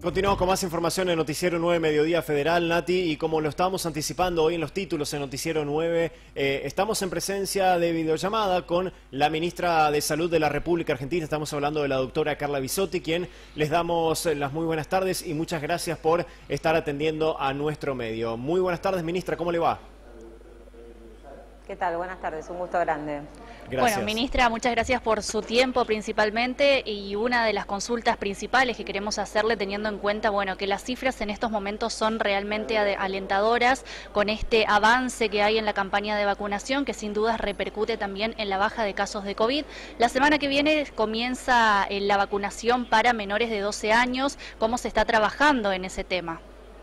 Continuamos con más información en Noticiero 9 Mediodía Federal, Nati, y como lo estábamos anticipando hoy en los títulos en Noticiero 9, estamos en presencia de videollamada con la ministra de Salud de la República Argentina. Estamos hablando de la doctora Carla Bisotti, quien les damos las muy buenas tardes y muchas gracias por estar atendiendo a nuestro medio. Muy buenas tardes, ministra, ¿cómo le va? ¿Qué tal? Buenas tardes, un gusto grande. Gracias. Bueno, ministra, muchas gracias por su tiempo principalmente, y una de las consultas principales que queremos hacerle, teniendo en cuenta, bueno, que las cifras en estos momentos son realmente alentadoras con este avance que hay en la campaña de vacunación, que sin dudas repercute también en la baja de casos de COVID. La semana que viene comienza la vacunación para menores de 12 años. ¿Cómo se está trabajando en ese tema?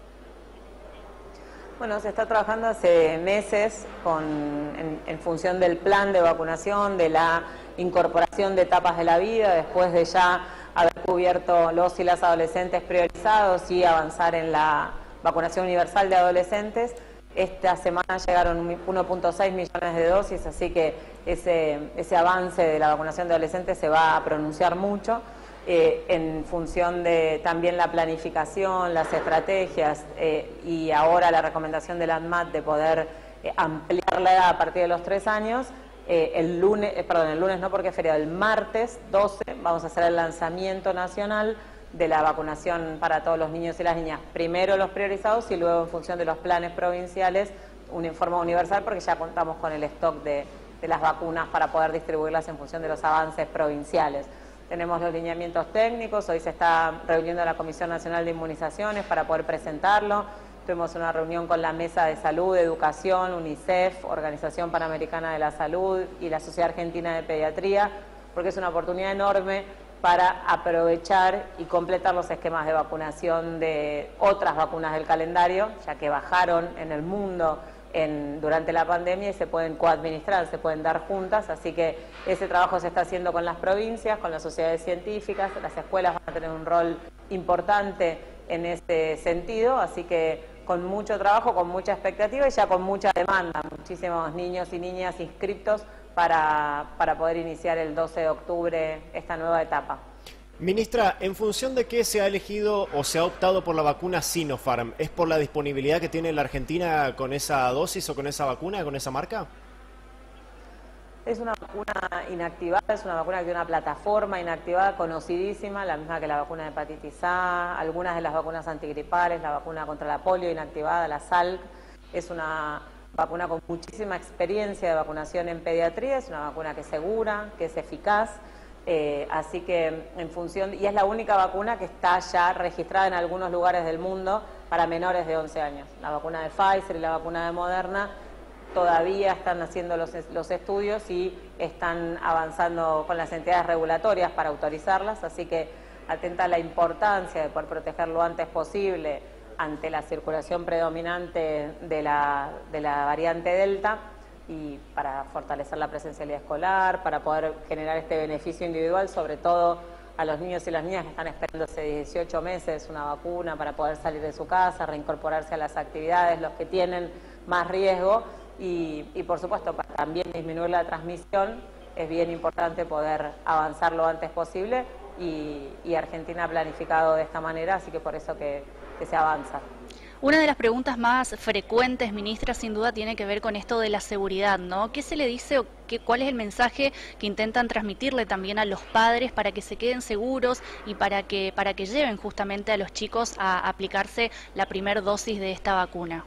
Bueno, se está trabajando hace meses en función del plan de vacunación, de la incorporación de etapas de la vida, después de ya haber cubierto los y las adolescentes priorizados y avanzar en la vacunación universal de adolescentes. Esta semana llegaron 1.6 millones de dosis, así que ese avance de la vacunación de adolescentes se va a pronunciar mucho. En función de también la planificación, las estrategias y ahora la recomendación de la ANMAT de poder ampliar la edad a partir de los 3 años, el lunes no porque es feriado, el martes 12 vamos a hacer el lanzamiento nacional de la vacunación para todos los niños y las niñas. Primero los priorizados y luego en función de los planes provinciales un informe universal, porque ya contamos con el stock de las vacunas para poder distribuirlas en función de los avances provinciales. Tenemos los lineamientos técnicos, hoy se está reuniendo la Comisión Nacional de Inmunizaciones para poder presentarlo. Tuvimos una reunión con la Mesa de Salud, Educación, UNICEF, Organización Panamericana de la Salud y la Sociedad Argentina de Pediatría, porque es una oportunidad enorme para aprovechar y completar los esquemas de vacunación de otras vacunas del calendario, ya que bajaron en el mundo durante la pandemia y se pueden coadministrar, se pueden dar juntas, así que ese trabajo se está haciendo con las provincias, con las sociedades científicas, las escuelas van a tener un rol importante en ese sentido, así que con mucho trabajo, con mucha expectativa y ya con mucha demanda, muchísimos niños y niñas inscriptos para poder iniciar el 12 de octubre esta nueva etapa. Ministra, ¿en función de qué se ha elegido o se ha optado por la vacuna Sinopharm? ¿Es por la disponibilidad que tiene la Argentina con esa dosis o con esa vacuna, con esa marca? Es una vacuna inactivada, es una vacuna que tiene una plataforma inactivada conocidísima, la misma que la vacuna de hepatitis A, algunas de las vacunas antigripales, la vacuna contra la polio inactivada, la Salk. Es una vacuna con muchísima experiencia de vacunación en pediatría, es una vacuna que es segura, que es eficaz. Así que en función, y es la única vacuna que está ya registrada en algunos lugares del mundo para menores de 11 años. La vacuna de Pfizer y la vacuna de Moderna todavía están haciendo los estudios y están avanzando con las entidades regulatorias para autorizarlas, así que atenta a la importancia de poder proteger lo antes posible ante la circulación predominante de la variante Delta, y para fortalecer la presencialidad escolar, para poder generar este beneficio individual, sobre todo a los niños y las niñas que están esperando hace 18 meses una vacuna para poder salir de su casa, reincorporarse a las actividades, los que tienen más riesgo y por supuesto para también disminuir la transmisión. Es bien importante poder avanzar lo antes posible y Argentina ha planificado de esta manera, así que por eso que se avanza. Una de las preguntas más frecuentes, ministra, sin duda tiene que ver con esto de la seguridad, ¿no? ¿Qué se le dice o cuál es el mensaje que intentan transmitirle también a los padres para que se queden seguros y para que lleven justamente a los chicos a aplicarse la primera dosis de esta vacuna?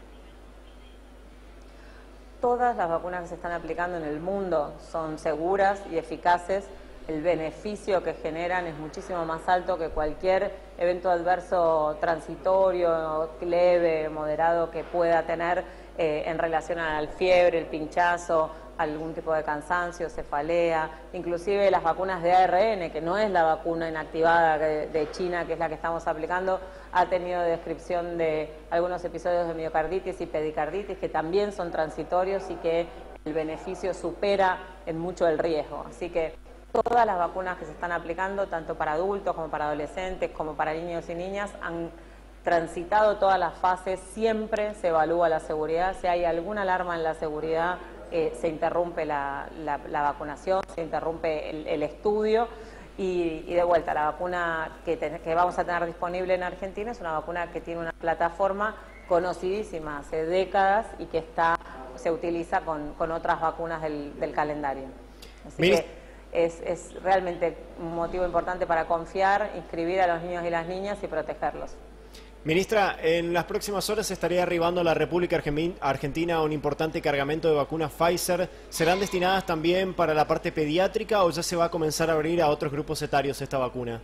Todas las vacunas que se están aplicando en el mundo son seguras y eficaces. El beneficio que generan es muchísimo más alto que cualquier evento adverso transitorio, leve, moderado que pueda tener en relación a la fiebre, el pinchazo, algún tipo de cansancio, cefalea, inclusive las vacunas de ARN, que no es la vacuna inactivada de China, que es la que estamos aplicando, ha tenido descripción de algunos episodios de miocarditis y pericarditis que también son transitorios y que el beneficio supera en mucho el riesgo. Así que todas las vacunas que se están aplicando, tanto para adultos como para adolescentes, como para niños y niñas, han transitado todas las fases, siempre se evalúa la seguridad. Si hay alguna alarma en la seguridad, se interrumpe la vacunación, se interrumpe el estudio Y de vuelta, la vacuna que vamos a tener disponible en Argentina es una vacuna que tiene una plataforma conocidísima hace décadas y que se utiliza con otras vacunas del calendario. Así que es realmente un motivo importante para confiar, inscribir a los niños y las niñas y protegerlos. Ministra, en las próximas horas estaría arribando a la República Argentina un importante cargamento de vacunas Pfizer. ¿Serán destinadas también para la parte pediátrica o ya se va a comenzar a abrir a otros grupos etarios esta vacuna?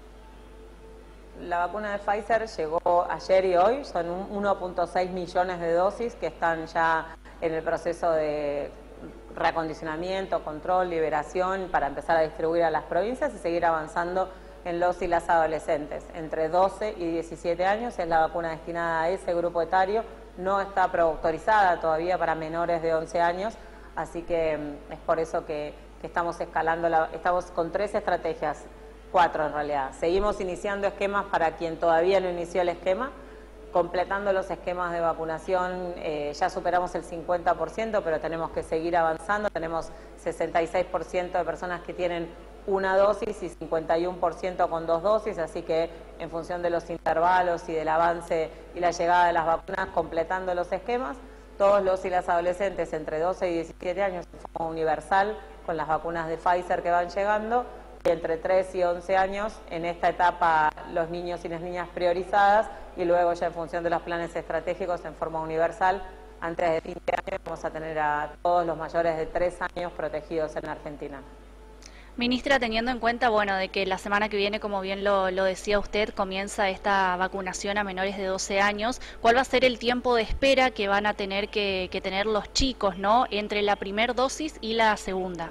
La vacuna de Pfizer llegó ayer y hoy, son 1.6 millones de dosis que están ya en el proceso de reacondicionamiento, control, liberación para empezar a distribuir a las provincias y seguir avanzando en los y las adolescentes. Entre 12 y 17 años es la vacuna destinada a ese grupo etario, no está preautorizada todavía para menores de 11 años, así que es por eso que estamos escalando, estamos con 3 estrategias, 4 en realidad. Seguimos iniciando esquemas para quien todavía no inició el esquema, completando los esquemas de vacunación, ya superamos el 50%, pero tenemos que seguir avanzando, tenemos 66% de personas que tienen una dosis y 51% con 2 dosis, así que en función de los intervalos y del avance y la llegada de las vacunas, completando los esquemas, todos los y las adolescentes entre 12 y 17 años de forma universal con las vacunas de Pfizer que van llegando, y entre 3 y 11 años en esta etapa los niños y las niñas priorizadas y luego ya en función de los planes estratégicos en forma universal, antes de fin de año vamos a tener a todos los mayores de 3 años protegidos en Argentina. Ministra, teniendo en cuenta, bueno, de que la semana que viene, como bien lo decía usted, comienza esta vacunación a menores de 12 años, ¿cuál va a ser el tiempo de espera que van a tener que tener los chicos, ¿no?, entre la primera dosis y la segunda?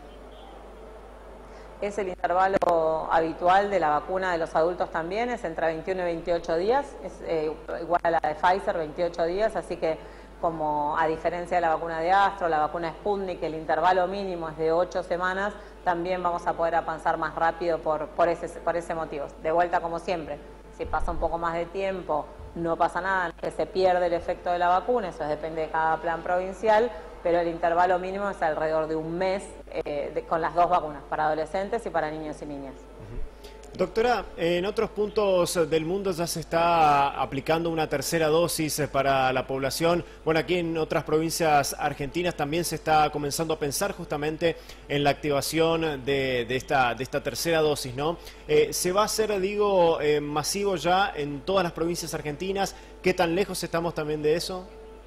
Es el intervalo habitual de la vacuna de los adultos también, es entre 21 y 28 días, es igual a la de Pfizer, 28 días, así que como a diferencia de la vacuna de Astro, la vacuna Sputnik, el intervalo mínimo es de 8 semanas, también vamos a poder avanzar más rápido por ese motivo. De vuelta, como siempre, si pasa un poco más de tiempo, no pasa nada, que se pierde el efecto de la vacuna, eso depende de cada plan provincial, pero el intervalo mínimo es alrededor de un mes con las 2 vacunas, para adolescentes y para niños y niñas. Doctora, en otros puntos del mundo ya se está aplicando una tercera dosis para la población. Bueno, aquí en otras provincias argentinas también se está comenzando a pensar justamente en la activación de esta tercera dosis, ¿no? ¿Se va a hacer, digo, masivo ya en todas las provincias argentinas? ¿Qué tan lejos estamos también de eso?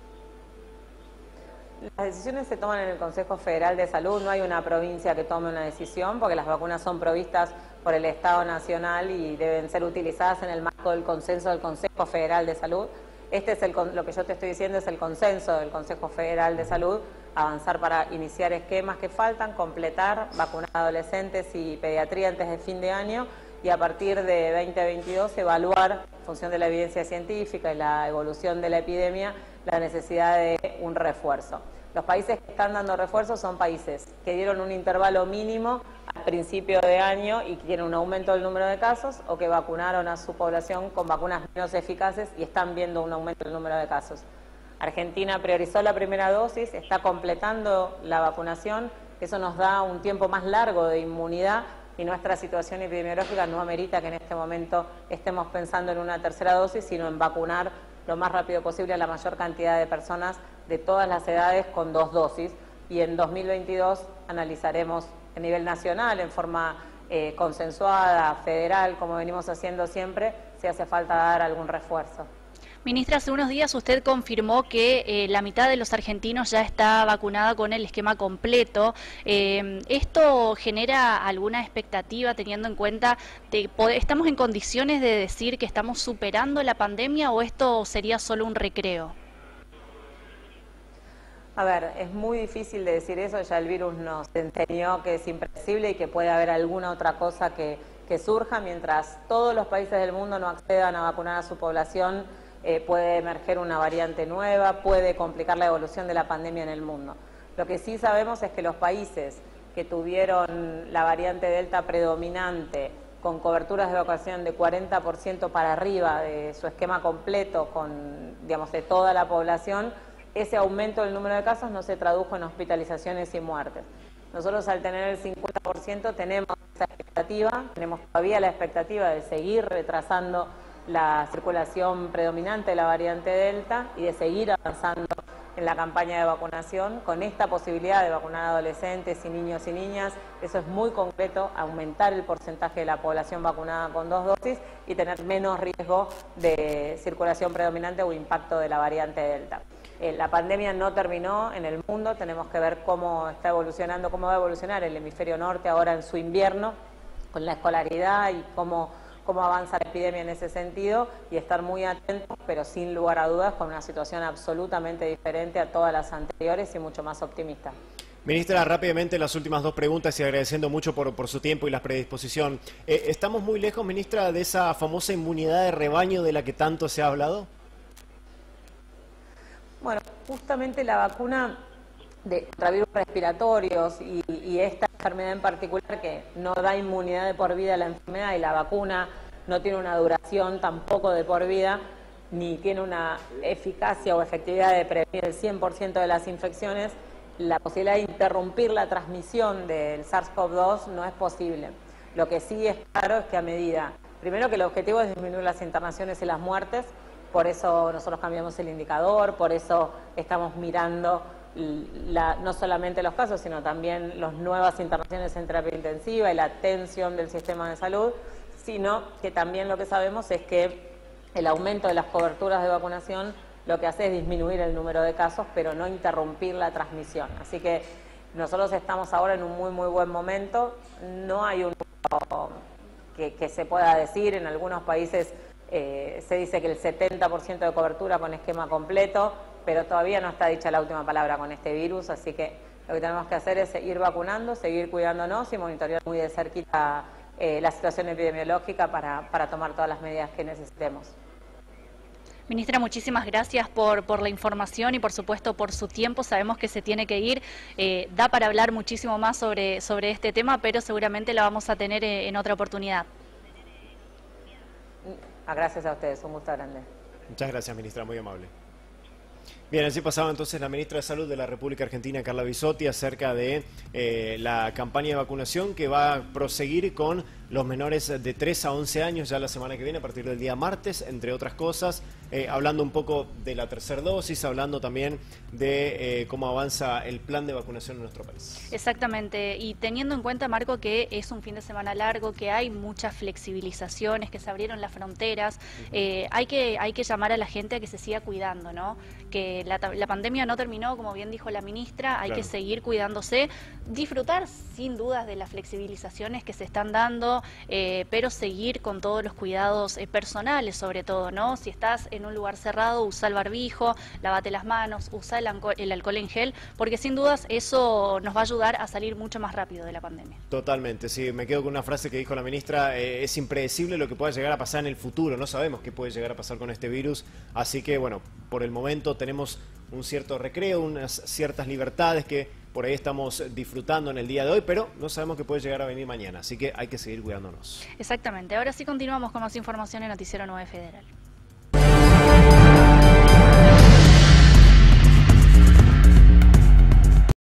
Las decisiones se toman en el Consejo Federal de Salud, no hay una provincia que tome una decisión porque las vacunas son provistas por el Estado Nacional y deben ser utilizadas en el marco del consenso del Consejo Federal de Salud. Lo que yo te estoy diciendo es el consenso del Consejo Federal de Salud, avanzar para iniciar esquemas que faltan, completar, vacunar a adolescentes y pediatría antes de fin de año y a partir de 2022 evaluar, en función de la evidencia científica y la evolución de la epidemia, la necesidad de un refuerzo. Los países que están dando refuerzos son países que dieron un intervalo mínimo al principio de año y que tienen un aumento del número de casos o que vacunaron a su población con vacunas menos eficaces y están viendo un aumento del número de casos. Argentina priorizó la primera dosis, está completando la vacunación, eso nos da un tiempo más largo de inmunidad y nuestra situación epidemiológica no amerita que en este momento estemos pensando en una tercera dosis, sino en vacunar lo más rápido posible a la mayor cantidad de personas de todas las edades con 2 dosis y en 2022 analizaremos a nivel nacional, en forma consensuada, federal, como venimos haciendo siempre, si hace falta dar algún refuerzo. Ministra, hace unos días usted confirmó que la mitad de los argentinos ya está vacunada con el esquema completo. ¿Esto genera alguna expectativa teniendo en cuenta estamos en condiciones de decir que estamos superando la pandemia o esto sería solo un recreo? A ver, es muy difícil de decir eso, ya el virus nos enseñó que es impredecible y que puede haber alguna otra cosa que surja. Mientras todos los países del mundo no accedan a vacunar a su población, puede emerger una variante nueva, puede complicar la evolución de la pandemia en el mundo. Lo que sí sabemos es que los países que tuvieron la variante Delta predominante, con coberturas de vacunación de 40% para arriba de su esquema completo, de toda la población, ese aumento del número de casos no se tradujo en hospitalizaciones y muertes. Nosotros al tener el 50% tenemos esa expectativa, tenemos todavía la expectativa de seguir retrasando la circulación predominante de la variante Delta y de seguir avanzando en la campaña de vacunación con esta posibilidad de vacunar a adolescentes y niños y niñas. Eso es muy concreto, aumentar el porcentaje de la población vacunada con 2 dosis y tener menos riesgo de circulación predominante o impacto de la variante Delta. La pandemia no terminó en el mundo, tenemos que ver cómo está evolucionando, cómo va a evolucionar el hemisferio norte ahora en su invierno, con la escolaridad y cómo avanza la epidemia en ese sentido, y estar muy atentos, pero sin lugar a dudas con una situación absolutamente diferente a todas las anteriores y mucho más optimista. Ministra, rápidamente las últimas 2 preguntas y agradeciendo mucho por su tiempo y la predisposición. ¿Estamos muy lejos, ministra, de esa famosa inmunidad de rebaño de la que tanto se ha hablado? Bueno, justamente la vacuna contra virus respiratorios y esta enfermedad en particular, que no da inmunidad de por vida a la enfermedad, y la vacuna no tiene una duración tampoco de por vida, ni tiene una eficacia o efectividad de prevenir el 100% de las infecciones, la posibilidad de interrumpir la transmisión del SARS-CoV-2 no es posible. Lo que sí es claro es que a medida, primero, que el objetivo es disminuir las internaciones y las muertes, por eso nosotros cambiamos el indicador, por eso estamos mirando no solamente los casos, sino también las nuevas internaciones en terapia intensiva y la tensión del sistema de salud, sino que también lo que sabemos es que el aumento de las coberturas de vacunación lo que hace es disminuir el número de casos, pero no interrumpir la transmisión. Así que nosotros estamos ahora en un muy buen momento. No hay un número que se pueda decir. En algunos países se dice que el 70% de cobertura con esquema completo, pero todavía no está dicha la última palabra con este virus, así que lo que tenemos que hacer es seguir vacunando, seguir cuidándonos y monitorear muy de cerquita la situación epidemiológica para tomar todas las medidas que necesitemos. Ministra, muchísimas gracias por la información y por supuesto por su tiempo. Sabemos que se tiene que ir, da para hablar muchísimo más sobre este tema, pero seguramente la vamos a tener en otra oportunidad. Gracias a ustedes, un gusto grande. Muchas gracias, ministra, muy amable. Bien, así pasaba entonces la ministra de Salud de la República Argentina, Carla Bisotti, acerca de la campaña de vacunación que va a proseguir con los menores de 3 a 11 años ya la semana que viene, a partir del día martes, entre otras cosas, hablando un poco de la tercera dosis, hablando también de cómo avanza el plan de vacunación en nuestro país. Exactamente, y teniendo en cuenta, Marco, que es un fin de semana largo, que hay muchas flexibilizaciones, que se abrieron las fronteras, hay que llamar a la gente a que se siga cuidando, ¿no? Que la pandemia no terminó, como bien dijo la ministra, hay que seguir cuidándose, disfrutar sin dudas de las flexibilizaciones que se están dando, pero seguir con todos los cuidados personales, sobre todo, ¿no? Si estás en un lugar cerrado, usa el barbijo, lávate las manos, usa el alcohol en gel, porque sin dudas eso nos va a ayudar a salir mucho más rápido de la pandemia. Totalmente, sí, me quedo con una frase que dijo la ministra, es impredecible lo que pueda llegar a pasar en el futuro, no sabemos qué puede llegar a pasar con este virus, así que bueno, por el momento tenemos un cierto recreo, unas ciertas libertades que por ahí estamos disfrutando en el día de hoy, pero no sabemos qué puede llegar a venir mañana, así que hay que seguir cuidándonos. Exactamente, ahora sí continuamos con más información en Noticiero 9 Federal.